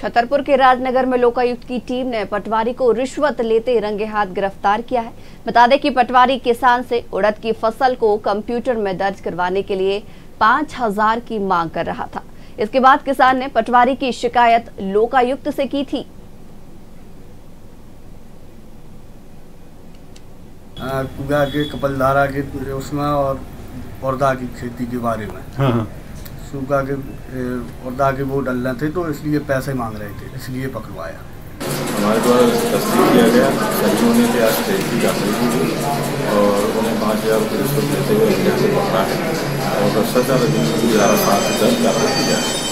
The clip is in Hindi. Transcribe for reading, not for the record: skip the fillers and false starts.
छतरपुर के राजनगर में लोकायुक्त की टीम ने पटवारी को रिश्वत लेते रंगे हाथ गिरफ्तार किया है। बता दें कि पटवारी किसान से उड़द की फसल को कंप्यूटर में दर्ज करवाने के लिए 5,000 की मांग कर रहा था। इसके बाद किसान ने पटवारी की शिकायत लोकायुक्त से की थी। कुगा के कपलधारा के उसमें और उड़दा की खेती के बारे में सूखा के उड़दा के वो डलने थे, तो इसलिए पैसे मांग रहे थे, इसलिए पकड़वाया। हमारे द्वारा तस्दीक किया गया, सचिवों ने आज तहसील दाखिल की और उन्हें 5,000 रुपये रिश्वत देते हुए इंजेक्शन पकड़ा है और 10,000 दिन की 11 साल दर्ज किया है।